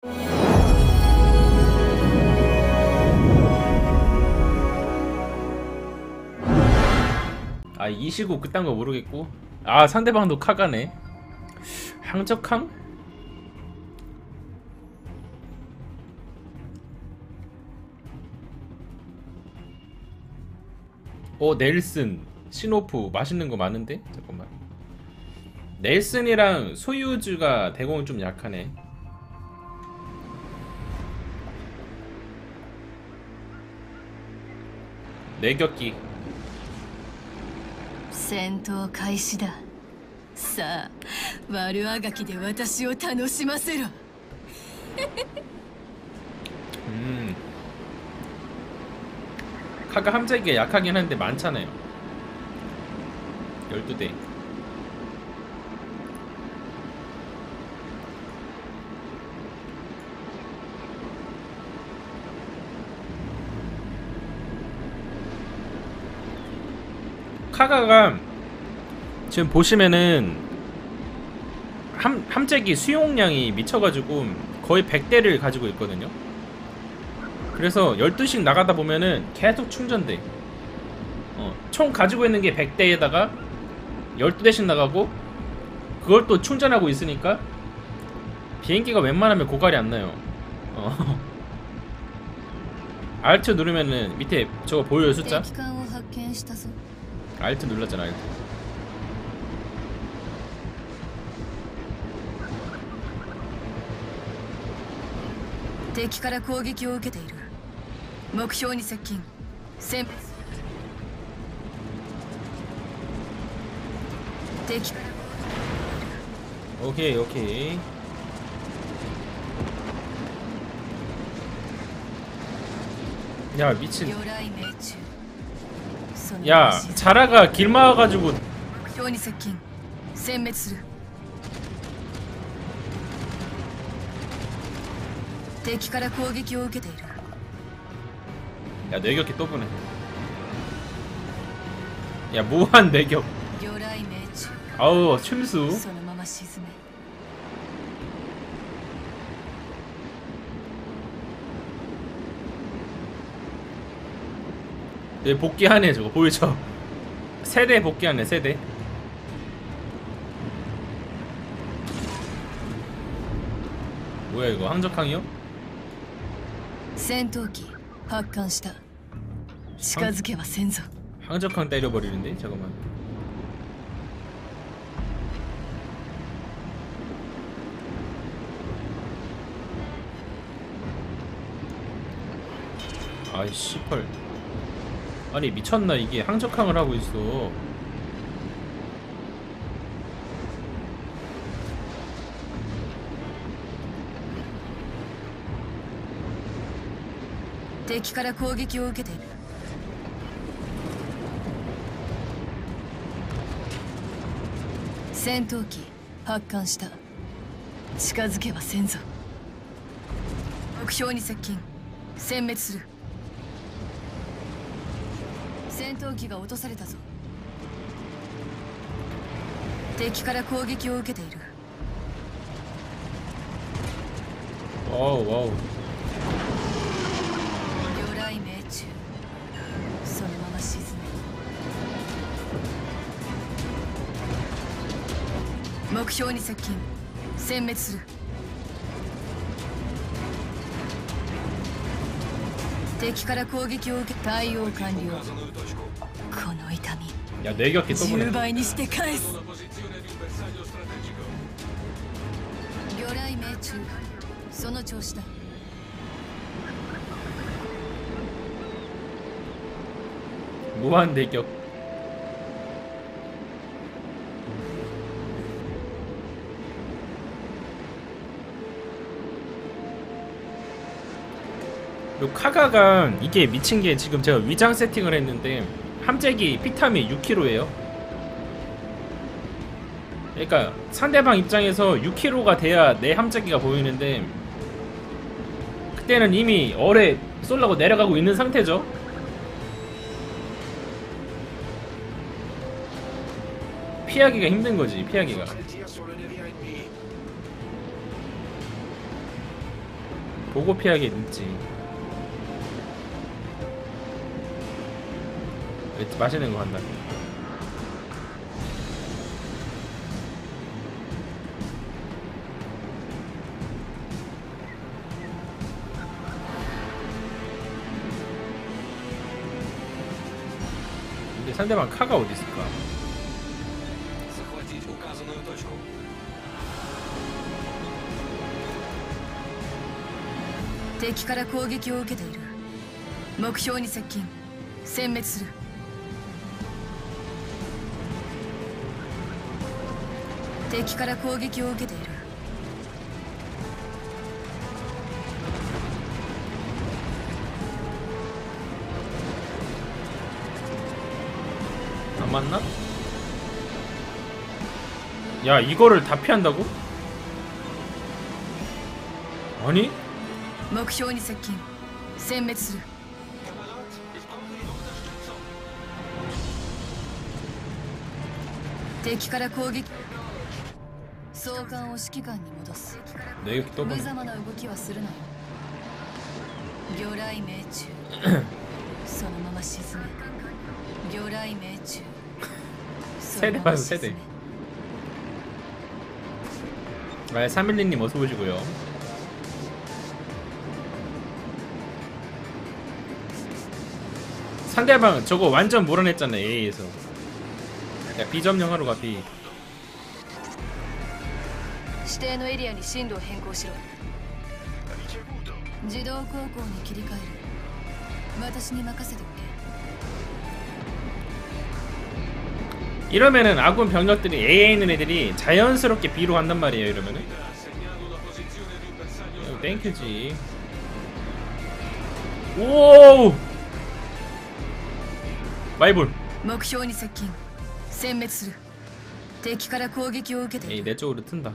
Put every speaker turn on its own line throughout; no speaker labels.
아, 이 시국 그딴 거 모르겠고. 아, 상대방도 카가네. 항적항? 넬슨, 시노프 맛있는 거 많은데? 잠깐만. 넬슨이랑 소유주가 대공은 좀 약하네. 뇌격기.
戦闘開始だ。さあ、悪あがきで私を楽しませろ。
카가 함재기가 약하긴 한데 많잖아요. 12대. 카가가 지금 보시면은 함재기 수용량이 미쳐가지고 거의 100대를 가지고 있거든요. 그래서 12씩 나가다 보면은 계속 충전돼. 총 가지고 있는 게 100대에다가 12대씩 나가고 그걸 또 충전하고 있으니까 비행기가 웬만하면 고갈이 안 나요. Alt 누르면은 밑에 저거 보여요, 숫자? Alt 눌렀잖아, Alt.
敵から攻撃を受けている。目標に接近。戦敵から
오케이, 오케이. 야, 미친. 야, 자라가 길 막아가지고.
目標に接近。殲滅する。敵から攻撃を受けている。
야, 뇌격기 또 보네. 야, 무한 뇌격. 아우, 침수. 얘 복귀하네, 저거 보이죠? 세대 복귀하네, 세대. 뭐야 이거, 항적항이요?
戦闘機発艦した。近づけば先祖。
항적항 때려버리는데? 잠깐만. 아이씨 펄. 아니 미쳤나 이게. 항적항을 하고 있어.
敵から攻撃を受けている。戦闘機発艦した。近づけば先祖。目標に接近。殲滅する。戦闘機が落とされたぞ。敵から攻撃を受けている。
와우 와우.
魚雷命中。そのまま沈め。目標に接近。殲滅する。敵から攻撃を受け、対応完了。この痛み。
야 뇌격기 또 보네.
10倍にして返す。魚雷命中。その調子だ。
무한 뇌격. 요 카가가 이게 미친게 지금 제가 위장 세팅을 했는데 함재기 피탐이 6kg예요. 그러니까 상대방 입장에서 6kg가 돼야 내 함재기가 보이는데 그때는 이미 어뢰 쏠라고 내려가고 있는 상태죠. 피하기가 힘든거지. 피하기가. 보고 피하기 눈치. 맛있는 거 한다. 근데 상대방 카가 어디 있을까?
Захватить указанную точку.
敵から攻撃を受けている。目標に接近。殲滅する。敵から攻撃を受けている。
안 맞나? 야, 이거를 다 피한다고? 아니?
目標に接近。殲滅する。敵から攻撃。総監を指揮官に戻す。
내가 또
無
보네.
様な動きはするなよ。魚雷命中。そのまま沈め。魚雷命中。そのまま沈め。
아, 312님 어서 오시고요. 상대방 저거 완전 몰아냈잖아. A에서. 야, B 점령하러 가. B.
指定のエリアに進路を変更しろ。自動航行に切り替える。私に任せておけ。
이러면은 아군 병력들이 A에 있는 애들이 자연스럽게 B로 간단 말이에요. 이러면은 땡큐지. 오! 마이볼.
目標に接近。殲滅する。敵から攻撃を受けてい
에이,
る。
내 쪽으로 튼다.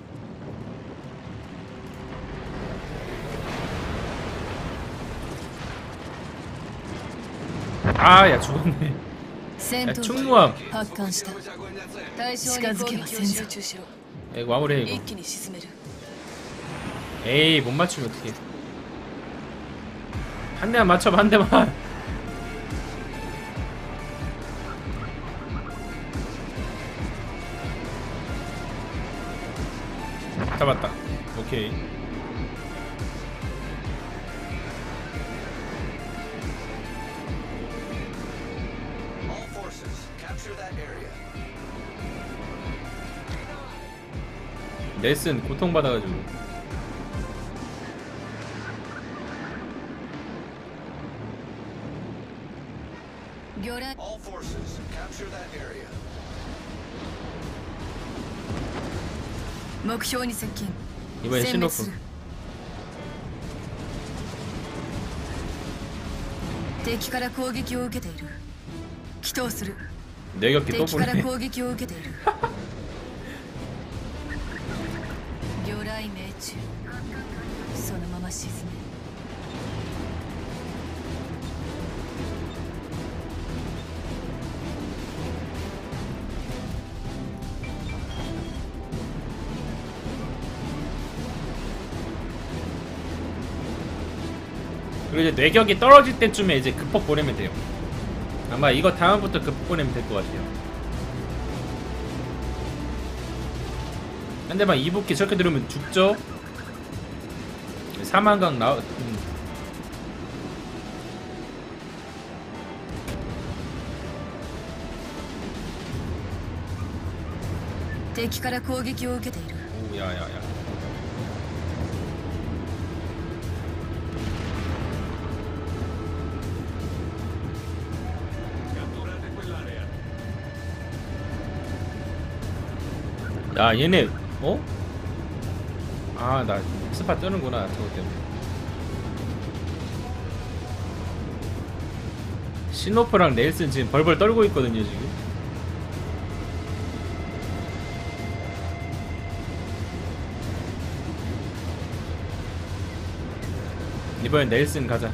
아, 야 죽었네.
戦
야,
闘機
충무함.
発艦した。対象に攻撃を集中しろ。
이거 마무리해
一
이거.
気に沈める。
에이, 못 맞추면 어떡해. 한 대만 맞춰봐, 한 대만. 잡았다. 오케이.
All forces, capture that area.
넬슨 고통받아가지고.
All forces, capture that area.
目標に接近。
이번엔
殲滅す
신호프.
る。敵から攻撃を受けている。祈祷する。
뇌격기 또
敵から
보네.
攻撃を受けている。魚雷命中。そのまま沈め。
그리고 이제 뇌격이 떨어질 때쯤에 이제 급폭 보내면 돼요. 아마 이거 다음부터 급폭 보내면 될 것 같아요. 상대방 2부키 저렇게 들으면 죽죠? 사망각 나오...
敵から攻撃を受けている。
오, 야야야. 야, 얘네, 어? 아, 나 스파 뜨는구나, 저거 때문에. 시노프랑 넬슨 지금 벌벌 떨고 있거든요, 지금. 이번엔 넬슨 가자.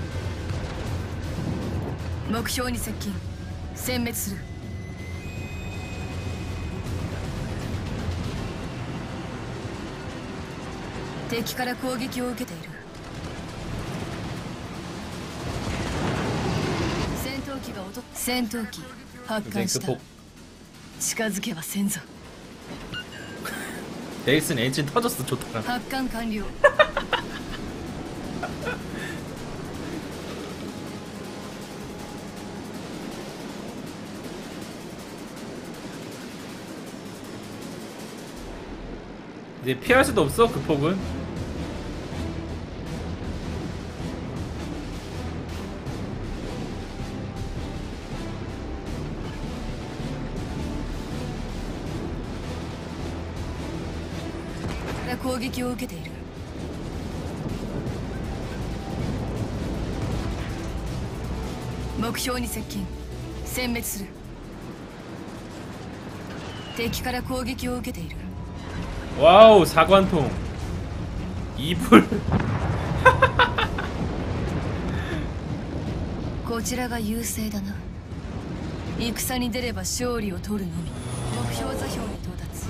目標に接近。殲滅する。敵から攻撃を受けている。 気が劣っ戦闘機発
이제
艦した
극복.
近づけばせんぞ
네일슨 엔진 터졌어. 좋더라.
発艦完了
이제 피할 수도 없어. 그 폭은.
から攻撃を受けている目標に接近殲滅する敵から攻撃を受けている
와우, 사관통. 이불.
こちらが優勢だな戦に出れば勝利を取るのみ目標座標に到達さ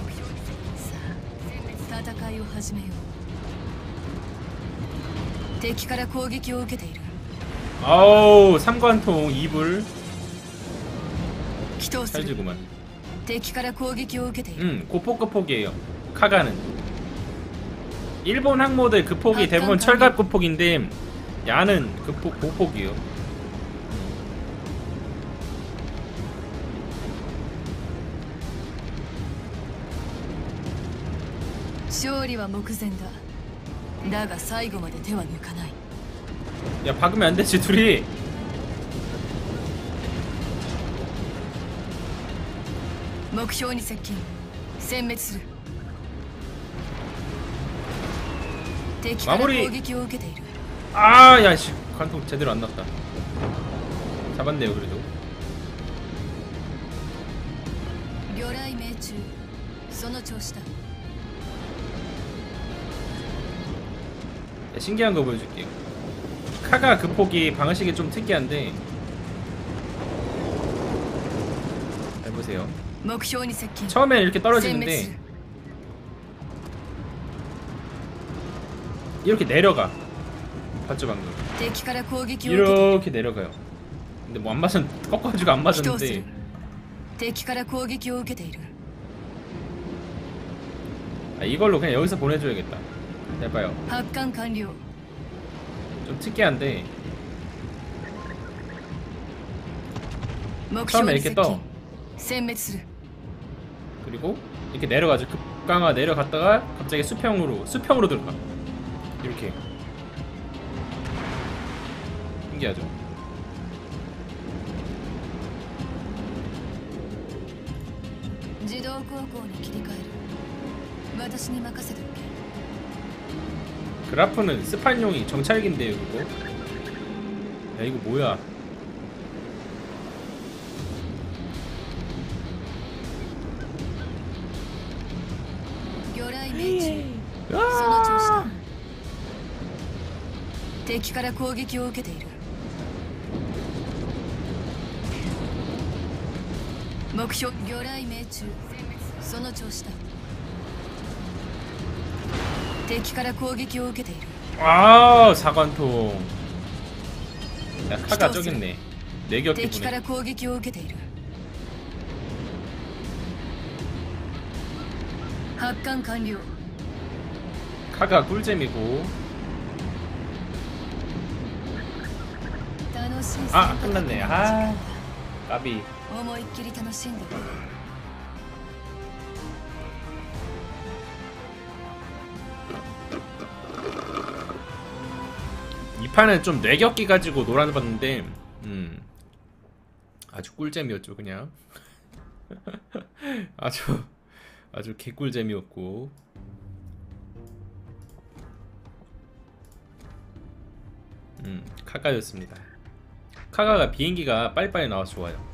あ戦いを始めよう敵から攻撃を受けている
아우, 삼관통 이불.
祈祷する
찰지구만.
敵から攻撃を受けている
고폭급폭이에요. 카가는. 일본 항모들 급폭이 대부분 철갑 급폭인데 야는 급폭 고폭이에요.
勝利は目前だだが最後まで手は抜かない
야, 박으면 안 되지, 둘이.
目標に接近殲滅する敵から攻撃を受けている
아, 야, 씨. 관통 제대로 안 났다. 잡았네요, 그래도.
魚雷命中その調子だ
야, 신기한 거 보여줄게. 카가 급폭이 방식이 좀 특이한데. 잘 보세요.
目標に接近
처음엔 이렇게
殲滅す
떨어지는데
る
이렇게 내려가. 봤죠 방금?
敵から攻撃を受けている
이렇게 내려가요. 근데 뭐 안 맞은 꺾어가지고 안
祈祷する
맞았는데
敵から攻撃を受けている
아, 이걸로 그냥 여기서 보내줘야겠다. 해봐요.
発艦完了
좀 특이한데
目標
처음에
に
이렇게
接
떠.
近殲滅する
그리고 이렇게 내려가죠. 급강화 내려갔다가 갑자기 수평으로 들어가. 이렇게 신기하죠.
지도航行に切り替える私に任せておけ
그라프는 스판용이 정찰기인데요, 그거. 야, 이거 뭐야?
その調子だ敵から攻撃を受けている目標魚雷命中その調子だ敵から攻撃を受けている
아, 사관통. 야, 카가 저기 있네. 네 겹기
敵か
보내.
ら攻撃を受けている発艦完了
카가 꿀잼이고.
楽しい
아, 끝났네. 아, 까비.
思いっきり楽しんでる
이 판은 좀 뇌격기 가지고 놀아봤는데, 아주 꿀잼이었죠, 그냥. 아주 개꿀잼이었고. 카가였습니다. 카가가 비행기가 빨리빨리 나와서 좋아요.